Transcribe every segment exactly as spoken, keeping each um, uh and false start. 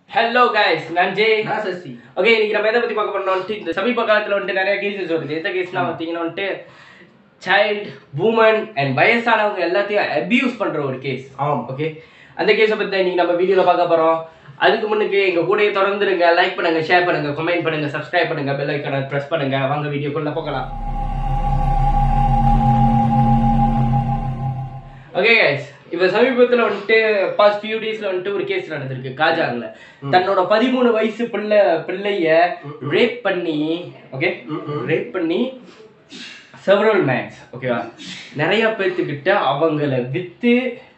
Hello guys, நான் J. நான் Sasi. Okay, இன்னைக்கு நம்ம எதை பத்தி பார்க்க போறோம்னா இந்த சமீப காலத்துல வந்து நிறைய கேसेस வருது. எந்த கேஸ்லாம் பார்த்தீங்கன்னா வந்து சைல்ட், வுமன் அண்ட் வயசானவங்க எல்லாத்தையும் அபியூஸ் பண்ற ஒரு கேஸ். ஆம். ஓகே, அந்த கேஸை பத்தி இன்னைக்கு நம்ம வீடியோல பார்க்க போறோம். அதுக்கு முன்னுக்கு எங்க கூடயே தொடர்ந்துருங்க, லைக் பண்ணுங்க, ஷேர் பண்ணுங்க, கமெண்ட் பண்ணுங்க, சப்ஸ்கிரைப் பண்ணுங்க, பெல் ஐகானை பிரஸ் பண்ணுங்க. வாங்க வீடியோக்குள்ள போகலாம். ஓகே கைஸ், இப்ப சமீபத்துல வந்துட்டு பாஸ்ட் ஃபியூ டேஸ்ல வந்துட்டு ஒரு கேஸ் நடந்திருக்கு காஜாங்ல. தன்னோட பதிமூணு வயசு பிள்ளை பிள்ளைய ரேப் பண்ணி, ஓகே, ரேப் பண்ணி செவரல் மேன்ஸ், ஓகேவா, நிறைய பேர்த்துக்கிட்ட அவங்கள வித்து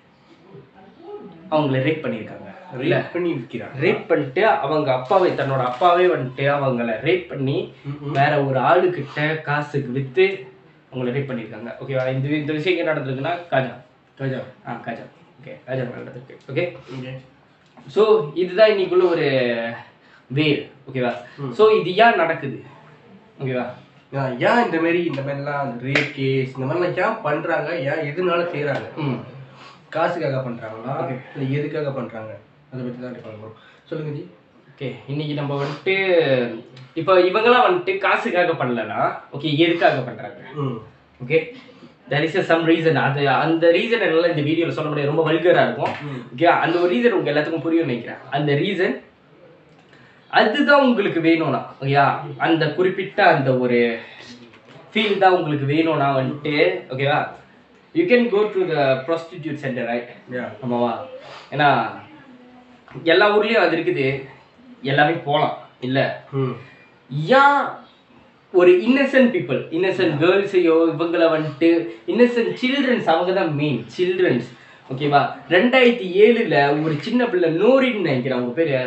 அவங்கள ரேப் பண்ணியிருக்காங்க. ரேப் பண்ணி விக்கிறாங்க. ரேப் பண்ணிட்டு அவங்க அப்பாவை, தன்னோட அப்பாவே வந்துட்டு அவங்கள ரேப் பண்ணி வேற ஒரு ஆளுக்கிட்ட காசுக்கு வித்து அவங்கள ரேப் பண்ணியிருக்காங்க. ஓகேவா, இந்த இந்த விஷயம் எங்க நடந்திருக்குன்னா காஜா காஜா. ஆ காஜா ஓகே காஜா நடந்திருக்கு. Okay, okay. ஸோ இதுதான் இன்னைக்குள்ள ஒரு வேர். ஓகேவா, ஸோ இது ஏன் நடக்குது? ஓகேவா, ஏன் இந்த மாதிரி இந்த மாதிரிலாம் ரேப் கேஸ் இந்த மாதிரிலாம் ஏன் பண்றாங்க? ஏன் எதுனால செய்யறாங்க? ம் காசுக்காக பண்றாங்களா இல்லை எதுக்காக பண்றாங்க? அதை பற்றி தான் பார்க்க சொல்லுங்க ஜி. ஓகே, இன்னைக்கு நம்ம வந்துட்டு இப்போ இவங்கெல்லாம் வந்துட்டு காசுக்காக பண்ணலன்னா, ஓகே, எதுக்காக பண்றாங்க? ம் okay, there is some reason. அது அந்த ரீசன் என்னால இந்த வீடியோல சொல்ல முடியாது, ரொம்ப வல்கரா இருக்கும். ஓகே, அந்த ஒரு ரீசன் உங்க எல்லாத்துக்கும் புரியும் நினைக்கிறேன். அந்த ரீசன் அதுதான் உங்களுக்கு வேணும்னா, ஓகேயா, அந்த குறிப்பிட்ட அந்த ஒரு ஃபீல் தான் உங்களுக்கு வேணும்னா வந்துட்டு, ஓகேவா, you can go to the prostitute centre, right? ஆமாவா? ஏன்னா எல்லா ஊர்லயும் அது இருக்குது, எல்லாமே போகலாம் இல்லை. ஏன் ஒரு இன்னசென்ட் பீப்புள், இன்னசென்ட் கேர்ள்ஸையோ இவங்களை வந்துட்டு இன்னசென்ட் சில்ட்ரன்ஸ், அவங்க தான் மெயின் சில்ட்ரன்ஸ். ஓகேவா, ரெண்டாயிரத்தி ஏழுல ஒரு சின்ன பிள்ளை நூரின்னு நினைக்கிறேன், அவங்க பேரு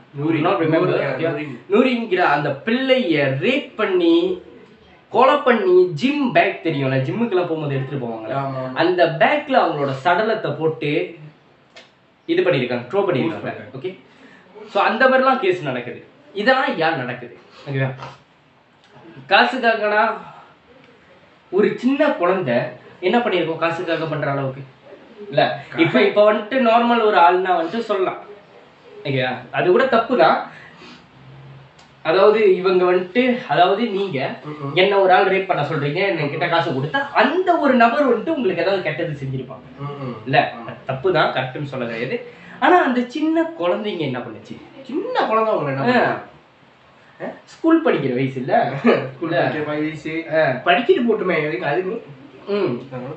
நூரிங்கிற அந்த பிள்ளைய ரேப் பண்ணி கொலை பண்ணி ஜிம் பேக் தெரியும்ல, ஜிம்முக்கெல்லாம் போகும்போது எடுத்துட்டு போவாங்க, அந்த பேக்ல அவங்களோட சடலத்தை போட்டு இது பண்ணியிருக்காங்க, த்ரோ பண்ணியிருக்காங்க. ஓகே, ஸோ அந்த மாதிரிலாம் கேஸ் நடக்குது. இதெல்லாம் யார் நடக்குது? ஓகேவா, காசுக்காகனா ஒரு சின்ன குழந்தை என்ன பண்ணியிருக்கோம் காசுக்காக பண்ற அளவுக்கு இல்ல. இப்ப இப்ப வந்துட்டு நார்மல் ஒரு ஆள்னா வந்துட்டு சொல்லலாம், ஓகேவா, அது கூட தப்பு தான். அதாவது இவங்க வந்துட்டு, அதாவது நீங்க என்ன ஒரு ஆள் ரேப் பண்ண சொல்றீங்க, என்கிட்ட காசு கொடுத்தா அந்த ஒரு நபர் வந்துட்டு உங்களுக்கு ஏதாவது கெட்டது செஞ்சிருப்பாங்க இல்ல, தப்பு தான், கரெக்ட்னு சொல்ல கிடையாது. ஆனா அந்த சின்ன குழந்தைங்க என்ன பண்ணுச்சு? சின்ன குழந்தை அவங்க என்ன ஸ்கூல் படிக்கிற வயசு இல்ல, ஸ்கூல் படிக்கிற வயசு, படிக்கிட்டு போட்டுமே அது. ம்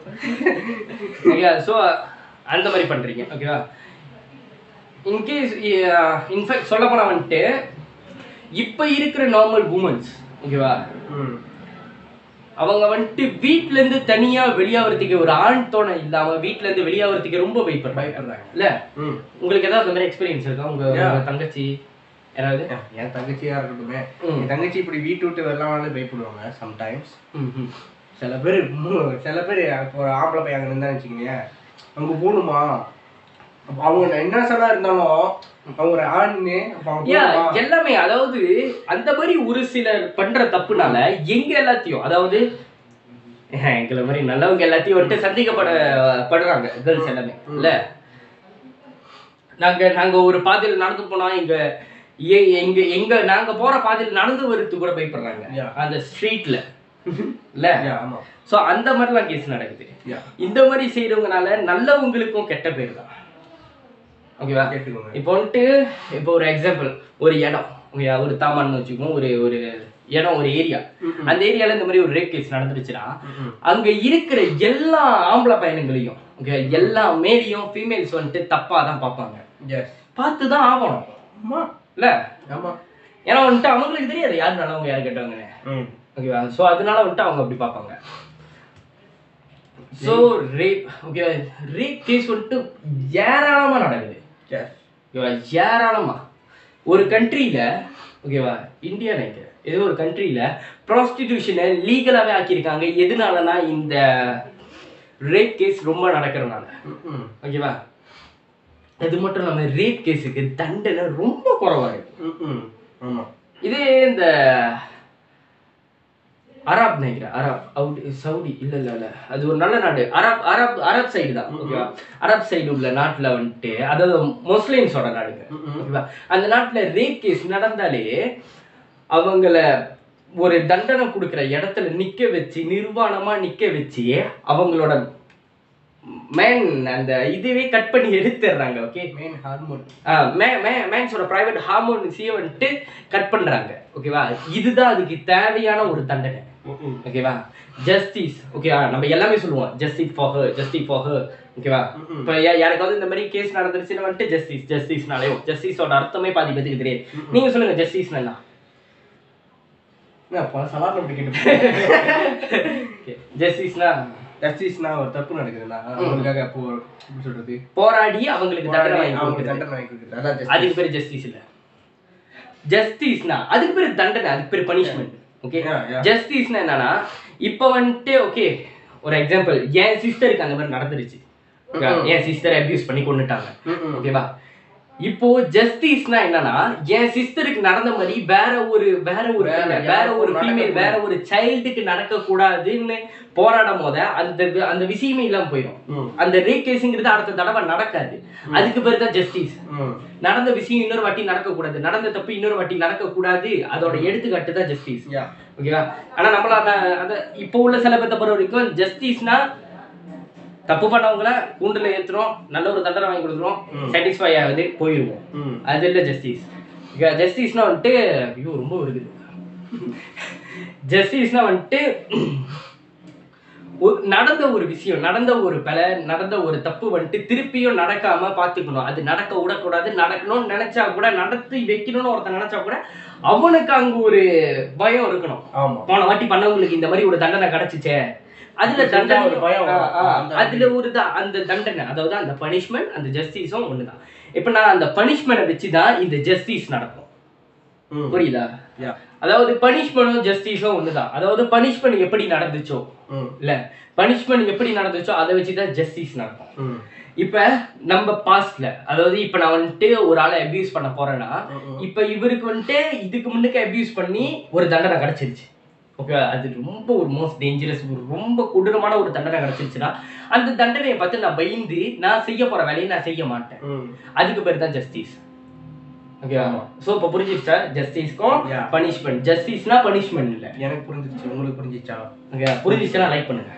ஓகே, ஸோ அந்த மாதிரி பண்றீங்க. ஓகேவா, இன்கேஸ் இன்ஃபேக்ட் சொல்ல போனா வந்துட்டு இப்ப இருக்கிற நார்மல் உமன்ஸ், ஓகேவா, அவங்க வந்துட்டு வீட்டுல இருந்து தனியா வெளியாகிறதுக்கு ஒரு ஆண் தோணை இல்லாம வீட்டுல இருந்து வெளியாகிறதுக்கு ரொம்ப பயப்படுறாங்க இல்ல. உங்களுக்கு ஏதாவது அந்த மாதிரி எக்ஸ்பீரியன்ஸ் இருக்கா? உங்க தங்கச்சி யாராவது? என் தங்கச்சியா இருக்கட்டுமே, என் தங்கச்சி இப்படி வீட்டு விட்டு வெள்ளவானு பயப்படுவாங்க சம்டைம்ஸ். சில பேர் சில பேர் இப்போ ஒரு ஆம்பளை பையன் அங்கே இருந்தான்னு வச்சுக்கோங்க, அங்கே போகணுமா, அவங்க என்ன சொன்னா இருந்தாலும் அவங்க ஒரு ஆண்னு எல்லாமே. அதாவது அந்த மாதிரி ஒரு சிலர் பண்ற தப்புனால எங்க எல்லாத்தையும், அதாவது எங்களை மாதிரி நல்லவங்க எல்லாத்தையும் வந்துட்டு சந்திக்கப்பட படுறாங்க கேர்ள்ஸ் எல்லாமே இல்ல. நாங்க நாங்க ஒரு பாதையில நடந்து போனா எங்க எங்க எங்க நாங்க போற பாதையில நடந்து வரது கூட பயப்படுறாங்க அந்த ஸ்ட்ரீட்ல இல்ல. சோ அந்த மாதிரிலாம் கேஸ் நடக்குது. இந்த மாதிரி செய்யறவங்கனால நல்லவங்களுக்கும் கெட்ட பேர் தான். ஓகேவா, இப்போ வந்துட்டு இப்போ ஒரு எக்ஸாம்பிள், ஒரு இடம், ஓகேவா, ஒரு தாமான்னு வச்சுக்கோங்க, ஒரு ஒரு இடம், ஒரு ஏரியா, அந்த ஏரியால இந்த மாதிரி ஒரு ரேப் கேஸ் நடந்துருச்சுன்னா அங்க இருக்கிற எல்லா ஆம்பளை பையனுங்களையும், ஓகே, எல்லா மேலையும் ஃபீமேல்ஸ் வந்துட்டு தப்பா தான் பார்ப்பாங்க, பார்த்துதான் ஆகணும் இல்ல. ஏன்னா வந்துட்டு அவங்களுக்கு தெரியாது யாரு நல்லவங்க யாரு கேட்டவங்க, ஓகேவா, ஸோ அதனால வந்துட்டு அவங்க அப்படி பார்ப்பாங்க. ஸோ ரேப், ஓகேவா, ரேப் கேஸ் வந்துட்டு ஏராளமா நடக்குது, ஓகேவா, ஏராளமா. ஒரு கண்ட்ரியில, ஓகேவா, இந்தியா நினைக்கிறேன், ஏதோ ஒரு கண்ட்ரியில ப்ராஸ்டிடியூஷனை லீகலாவே ஆக்கியிருக்காங்க. எதனாலனா இந்த ரேப் கேஸ் ரொம்ப நடக்கிறதுனால, ஓகேவா. அது மட்டும் இல்லாம ரேப் கேஸுக்கு தண்டனை ரொம்ப குறைவா இருக்கு. இதே இந்த அரப் நினைக்கிறேன் அரப் அவுட் சவுதி இல்லை இல்லை இல்லை அது ஒரு நல்ல நாடு அரப் அரப் அரப் சைடு தான் ஓகேவா அரப் சைடு உள்ள நாட்டில் வந்துட்டு அதாவது முஸ்லீம்ஸோட நாடுங்க ஓகேவா அந்த நாட்டில் ரேப் கேஸ் நடந்தாலே அவங்கள ஒரு தண்டனை கொடுக்குற இடத்துல நிற்க வச்சு நிர்வாணமாக நிற்க வச்சு அவங்களோட மேன் அந்த இதுவே கட் பண்ணி எடுத்துடுறாங்க ஓகே மேன் ஹார்மோன் மே மே மேன்ஸோட ப்ரைவேட் ஹார்மோன்ஸையே வந்துட்டு கட் பண்ணுறாங்க ஓகேவா இதுதான் அதுக்கு தேவையான ஒரு தண்டனை ஓகேவா ஜஸ்டிஸ் ஓகேவா நம்ம எல்லாமே சொல்லுவோம் justice for her justice for her ஓகேவா இப்போ யாருக்காவது இந்த மாதிரி கேஸ் நடந்துருச்சுன்னு வந்துட்டு ஜஸ்டிஸ் ஜஸ்டிஸ்னாலே ஜஸ்டிஸோட அர்த்தமே பாதி பேருக்கு தெரியாது நீங்க சொல்லுங்க ஜஸ்டிஸ்னா என்ன ஜஸ்டிஸ்னா ஜஸ்டிஸ்னா ஒரு தப்பு நடக்குதுன்னா அவங்களுக்காக அப்போ எப்படி சொல்றது போராடி அவங்களுக்கு தண்டனை வாங்கி அவங்களுக்கு தண்டனை வாங்கி கொடுக்குறது அதான் அதுக்கு பேர் ஜஸ்டிஸ் இல்ல ஜஸ்டிஸ்னா அதுக்கு பேர் தண்டனை அதுக்கு பேர் பனிஷ்மெண்ட் ஓகே ஜஸ்டிஸ்னா என்னன்னா இப்போ வந்துட்டு ஓகே ஒரு எக்ஸாம்பிள் என் சிஸ்டருக்கு அந்த மாதிரி நடந்துருச்சு என் சிஸ்டரை அபியூஸ் பண்ணி கொண்டுட்டாங்க ஓகேவா இப்போ ஜஸ்டிஸ்னா என்னன்னா என் சிஸ்டருக்கு நடந்த மாதிரி வேற ஒரு வேற ஒரு வேற ஒரு ஃபீமேல் வேற ஒரு சைல்டுக்கு நடக்க கூடாதுன்னு போராடும் போத அந்த அந்த விஷயமே இல்லாம போயிடும் அந்த ரேப் கேஸுங்கிறது அடுத்த தடவை நடக்காது அதுக்கு பேர் தான் ஜஸ்டிஸ் நடந்த விஷயம் இன்னொரு வாட்டி நடக்க கூடாது நடந்த தப்பு இன்னொரு வாட்டி நடக்க கூடாது அதோட எடுத்துக்காட்டு தான் ஜஸ்டிஸ் ஓகேவா ஆனா நம்மள அந்த இப்போ உள்ள சில பேர்த்த பொறுத்த வரைக்கும் ஜஸ்டிஸ்னா தப்பு பண்ணவங்கள கூண்டுல ஏத்துறோம் நல்ல ஒரு தண்டனை வாங்கி கொடுத்துருவோம் சாட்டிஸ்ஃபை ஆகுது போயிடுவோம் அது இல்லை ஜஸ்டிஸ் ஜஸ்டிஸ்னா வந்துட்டு ஐயோ ரொம்ப வருது ஜஸ்டிஸ்னா வந்துட்டு நடந்த ஒரு விஷயம் நடந்த ஒரு பல நடந்த ஒரு தப்பு வந்துட்டு திருப்பியும் நடக்காம பாத்துக்கணும் அது நடக்க விடக்கூடாது நடக்கணும்னு நினைச்சா கூட நடத்தி வைக்கணும்னு ஒருத்தன் நினைச்சா கூட அவனுக்கு அங்க ஒரு பயம் இருக்கணும் போன வாட்டி பண்ணவங்களுக்கு இந்த மாதிரி ஒரு தண்டனை கிடைச்சிச்சே அதுல தண்டனை அதுல ஒரு அந்த தண்டனை அதாவது அந்த பனிஷ்மெண்ட் அந்த ஜஸ்டிஸும் ஒண்ணுதான் இப்ப நான் அந்த பனிஷ்மெண்ட்டை வச்சுதான் இந்த ஜஸ்டிஸ் நடக்கும் புரியுதா அதாவது பனிஷ்மெண்ட்டும் ஜஸ்டிஸும் ஒண்ணுதான் அதாவது பனிஷ்மெண்ட் எப்படி நடந்துச்சோ இல்ல பனிஷ்மெண்ட் எப்படி நடந்துச்சோ அதை வச்சுதான் ஜஸ்டிஸ் நடக்கும் இப்ப நம்ம பாஸ்ட்ல அதாவது இப்ப நான் வந்துட்டு ஒரு ஆளை அபியூஸ் பண்ண போறேன்னா இப்ப இவருக்கு வந்துட்டு இதுக்கு முன்னுக்கு அபியூஸ் பண்ணி ஒரு தண்டனை கிடைச்சிருச்சு ஓகே அது ரொம்ப ஒரு மோஸ்ட் டேஞ்சரஸ் ஒரு ரொம்ப கொடூரமான ஒரு தண்டனை கிடைச்சிருச்சுன்னா அந்த தண்டனையை பார்த்து நான் பயந்து நான் செய்ய போற வேலையை நான் செய்ய மாட்டேன் அதுக்கு பேர் தான் ஜஸ்டிஸ் ஓகேவா சோ இப்போ புரிஞ்சிருச்சா ஜஸ்டிஸ்க்கும் பனிஷ்மெண்ட் ஜஸ்டிஸ்னா பனிஷ்மெண்ட் இல்ல எனக்கு புரிஞ்சிருச்சு உங்களுக்கு புரிஞ்சிச்சா ஓகே புரிஞ்சிச்சுன்னா லைக் பண்ணுங்க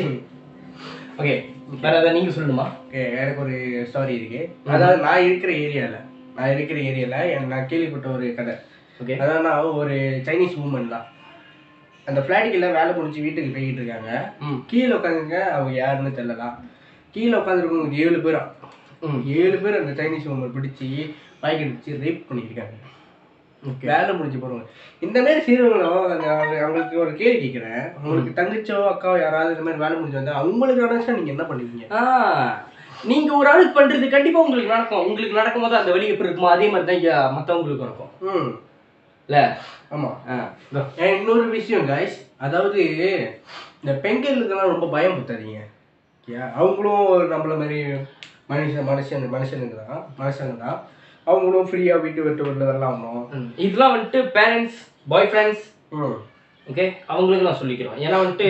ஓகே வேற ஏதாவது நீங்க சொல்லணுமா ஓகே எனக்கு ஒரு ஸ்டோரி இருக்கு அதாவது நான் இருக்கிற ஏரியால நான் இருக்கிற ஏரியால நான் கேள்விப்பட்ட ஒரு கதை ஓகே அதாவது ஒரு சைனீஸ் உமன் தான் அந்த ஃப்ளாட்டுக்குள்ள வேலை முடிச்சு வீட்டுக்கு போய்கிட்டு இருக்காங்க கீழே உட்காந்துங்க அவங்க யாருன்னு தெரியலாம் கீழே உட்காந்துருக்கவங்க ஏழு பேரா ஏழு பேர் அந்த சைனீஸ் உமன் பிடிச்சி பாக்கெட் வச்சு ரேப் பண்ணியிருக்காங்க வேலை முடிச்சு போறவங்க இந்த மாதிரி செய்யறவங்களும் அவங்களுக்கு ஒரு கேள்வி கேட்கிறேன் உங்களுக்கு தங்கச்சோ அக்காவோ யாராவது இந்த மாதிரி வேலை முடிச்சு வந்தா அவங்களுக்கு நடந்துச்சா நீங்க என்ன பண்ணுவீங்க நீங்க ஒரு ஆளுக்கு பண்றது கண்டிப்பா உங்களுக்கு நடக்கும் உங்களுக்கு நடக்கும் போது அந்த வழி எப்படி இருக்குமோ அதே மாதிரி தான் மற்றவங்களுக்கு இருக்கும் இல்ல ஆமா இன்னொரு விஷயம் கைஸ் அதாவது இந்த பெண்களுக்கெல்லாம் ரொம்ப பயம் பத்தாதீங்க அவங்களும் நம்மள மாதிரி மனுஷன் மனுஷன் மனுஷனுக்கு தான் மனுஷங்க தான் அவங்களும் ஃப்ரீயா வீட்டு விட்டு வெளில வரலாம் இதெல்லாம் வந்துட்டு பேரண்ட்ஸ் பாய் ஃப்ரெண்ட்ஸ் ஓகே அவங்களுக்கு நான் சொல்லிக்கிறோம் ஏன்னா வந்துட்டு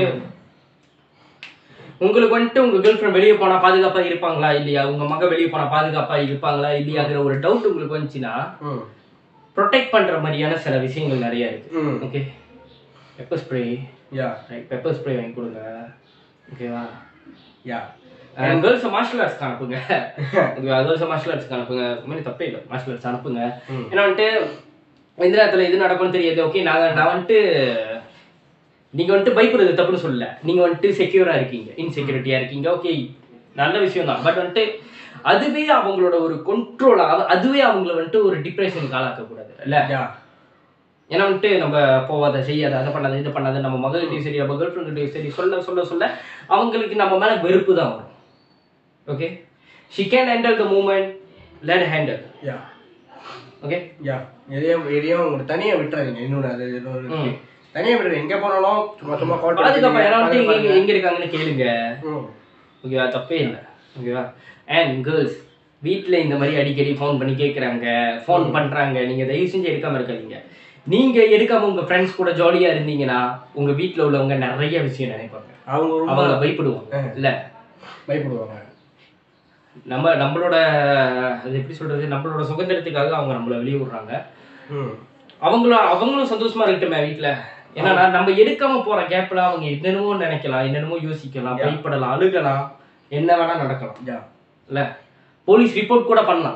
உங்களுக்கு வந்துட்டு உங்க கேர்ள் ஃப்ரெண்ட் வெளியே போனா பாதுகாப்பா இருப்பாங்களா இல்லையா உங்க மக வெளியே போனா பாதுகாப்பா இருப்பாங்களா இல்லையாங்கிற ஒரு டவுட் உங்களுக்கு வந்துச்சுன்னா ப்ரொடெக்ட் பண்ற மாதிரியான சில விஷயங்கள் நிறைய இருக்கு okay pepper spray yeah right pepper spray வாங்கி கொடுங்க ஓகேவா யா கேர்ள்ஸ் மார்ஷல் ஆர்ட்ஸ்க்கு அனுப்புங்க ஓகேவா கேர்ள்ஸ் மார்ஷல் ஆர்ட்ஸ்க்கு அனுப்புங்க மாதிரி தப்பே இல்லை மார்ஷல் ஆர்ட்ஸ் அனுப்புங்க ஏன்னா வந்துட்டு எந்த நேரத்தில் இது நடக்கும்னு தெரியாது ஓகே நான் நான் வந்துட்டு நீங்க வந்துட்டு பயப்படுறது தப்புன்னு சொல்லல நீங்க வந்துட்டு செக்யூரா இருக்கீங்க இன்செக்யூரிட்டியா இருக்கீங்க ஓகே நல்ல விஷயம் தான் பட் வந்துட்டு அதுவே அவங்களோட ஒரு கண்ட்ரோல் அதுவே அவங்கள வந்துட்டு ஒரு டிப்ரெஷனுக்கு ஆளாக்க கூடாது இல்ல ஏன்னா வந்துட்டு நம்ம போவாத செய்யாத அதை பண்ணாத இதை பண்ணாத நம்ம மகள்கிட்டையும் சரி நம்ம கேர்ள் ஃப்ரெண்ட்கிட்டையும் சரி சொல்ல சொல்ல சொல்ல அவங்களுக்கு நம்ம மேல வெறுப்பு தான் வரும் okay she can handle the moment let handle yeah okay yeah எதையும் எதையும் உங்களுக்கு தனியாக விட்டுறாதீங்க இன்னொரு அது இன்னொரு தனியாக விடுறது எங்கே போனாலும் சும்மா சும்மா பாதுகாப்பா யாராவது எங்க எங்க இருக்காங்கன்னு கேளுங்க ஓகேவா தப்பே இல்லை ஓகேவா அண்ட் கேர்ள்ஸ் வீட்டில் இந்த மாதிரி அடிக்கடி ஃபோன் பண்ணி கேட்குறாங்க ஃபோன் பண்ணுறாங்க நீங்கள் தயவு செஞ்சு எடுக்காமல் இருக்காதீங்க நீங்க எடுக்காம உங்க ஃப்ரெண்ட்ஸ் கூட ஜாலியா இருந்தீங்கன்னா உங்க வீட்ல உள்ளவங்க நிறைய விஷயம் நினைப்பாங்க. அவங்க அவங்க பயப்படுவாங்க இல்ல பயப்படுவாங்க. நம்ம நம்மளோட அது எப்படி சொல்றது, நம்மளோட சுதந்திரத்துக்காக அவங்க நம்மள வெளியே விடுறாங்க. அவங்களும் அவங்களும் சந்தோஷமா இருக்கட்டுமே வீட்டுல. ஏன்னா நம்ம எடுக்காம போற கேப்ல அவங்க என்னென்னமோ நினைக்கலாம், என்னென்னமோ யோசிக்கலாம், பயப்படலாம், அழுகலாம், என்ன வேணா நடக்கலாம் இல்ல. போலீஸ் ரிப்போர்ட் கூட பண்ணலாம்.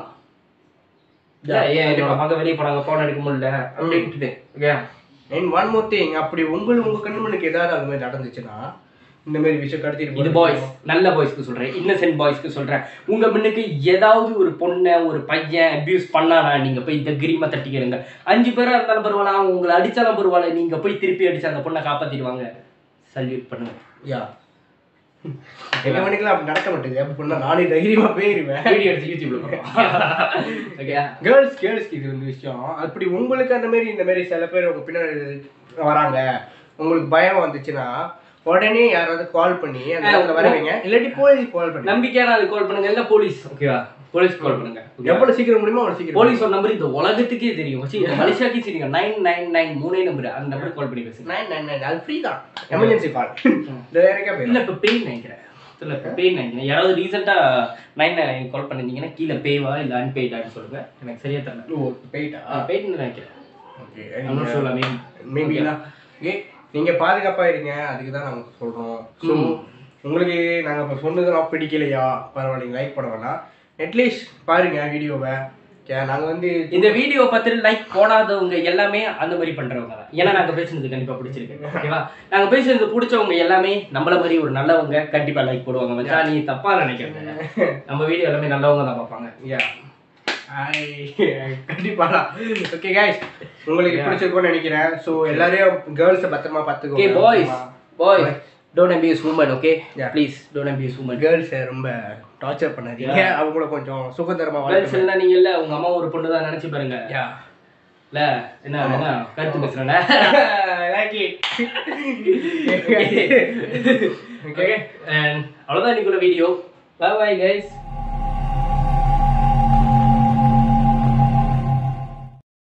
ஏன் மக வெளியே போனாங்க, போன் எடுக்க முடியல அப்படின்ட்டு. ஒன் மோர் திங், அப்படி உங்களுக்கு உங்க கண்மனுக்கு ஏதாவது அது மாதிரி நடந்துச்சுன்னா இந்த மாதிரி விஷயம் கடத்திட்டு, இது பாய்ஸ், நல்ல பாய்ஸ்க்கு சொல்றேன், இன்னசென்ட் பாய்ஸ்க்கு சொல்றேன். உங்க முன்னுக்கு ஏதாவது ஒரு பொண்ணை ஒரு பையன் அபியூஸ் பண்ணானா நீங்க போய் தைரியமா தட்டிக்கிறீங்க. அஞ்சு பேரா இருந்தாலும் பரவாயில்ல, உங்களை அடிச்சாலும் பரவாயில்ல, நீங்க போய் திருப்பி அடிச்சு அந்த பொண்ணை காப்பாத்திடுவாங்க. சல்யூட் பண்ணுங்க. யா எங்க மணிக்கெல்லாம் அப்படி நடக்க மாட்டேங்குது. அப்படி பண்ணா நானே தைரியமா போயிருவேன். வீடியோ எடுத்து யூடியூப்ல போடுறோம். ஓகே கேர்ள்ஸ் கேர்ள்ஸ்க்கு இது வந்து விஷயம். அப்படி உங்களுக்கு அந்த மாதிரி இந்த மாதிரி சில பேர் உங்க பின்னாடி வராங்க, உங்களுக்கு பயம் வந்துச்சுன்னா உடனே யாராவது கால் பண்ணி அந்த இடத்துல வருவீங்க, இல்லாட்டி போலீஸ் கால் பண்ணி நம்பிக்கையான அது கால் பண்ணுங்க. இல்ல போலீஸ், ஓகேவா, போலீஸ் கால் பண்ணுங்க. எவ்வளவு சீக்கிரம் முடியுமோ அவ்வளவு சீக்கிரம். போலீஸ் ஒரு நம்பர் இந்த உலகத்துக்கே தெரியும், மலேசியாக்கே தெரியும். நைன் நைன் நைன் மூணே நம்பர், அந்த நம்பர் கால் பண்ணி பேசுங்க. நைன் நைன் நைன் அது ஃப்ரீ தான், எமர்ஜென்சி கால். இல்ல இப்ப பெயின் நினைக்கிறேன், இல்ல இப்ப பெயின் நினைக்கிறேன். யாராவது ரீசெண்டா நைன் நைன் கால் பண்ணிருந்தீங்கன்னா கீழே பேவா இல்ல அன்பெய்டான்னு சொல்லுங்க. எனக்கு சரியா தெரியல. ஓ பெய்டா பெய்ட்னு நினைக்கிறேன். ஓகே நான் சொல்ல மேபி மேபினா ஓகே. நீங்க பாதுகாப்பா இருங்க, அதுக்கு தான் நாங்க சொல்றோம். ஸோ உங்களுக்கு நாங்க இப்போ சொன்னதெல்லாம் பிடிக்கலையா பரவாயில்லைங்க, லைக் பண்ண வேணாம், அட்லீஸ்ட் பாருங்க வீடியோவை. நாங்க வந்து இந்த வீடியோ பார்த்துட்டு லைக் போடாதவங்க எல்லாமே அந்த மாதிரி பண்றவங்க தான். ஏன்னா நாங்க பேசுனது கண்டிப்பா பிடிச்சிருக்கு, ஓகேவா. நாங்க பேசுனது பிடிச்சவங்க எல்லாமே நம்மள மாதிரி ஒரு நல்லவங்க, கண்டிப்பா லைக் போடுவாங்க. மச்சா நீ தப்பா நினைக்கிறேன், நம்ம வீடியோ எல்லாமே நல்லவங்க தான் பார்ப்பாங்க. யா கண்டிப்பா. ஓகே கைஸ், உங்களுக்கு பிடிச்சிருக்கும்னு நினைக்கிறேன். ஸோ எல்லாரையும் கேர்ள்ஸை பத்திரமா பார்த்துக்கோங்க. Okay boys, boys don't abuse women, okay please don't abuse women. கேர்ள்ஸை ரொம்ப டார்ச்சர் பண்ணாதீங்க, அவங்கள கொஞ்சம் சுதந்திரமா கேர்ள்ஸ் எல்லாம் நீங்க இல்ல உங்க அம்மா ஒரு பொண்ணு தான் நினைச்சு பாருங்க. யா இல்ல என்ன என்ன கருத்து பேசுறேன்னா லைக் இட். ஓகே அண்ட் அவ்வளவுதான் இன்னைக்குள்ள வீடியோ. By bye guys.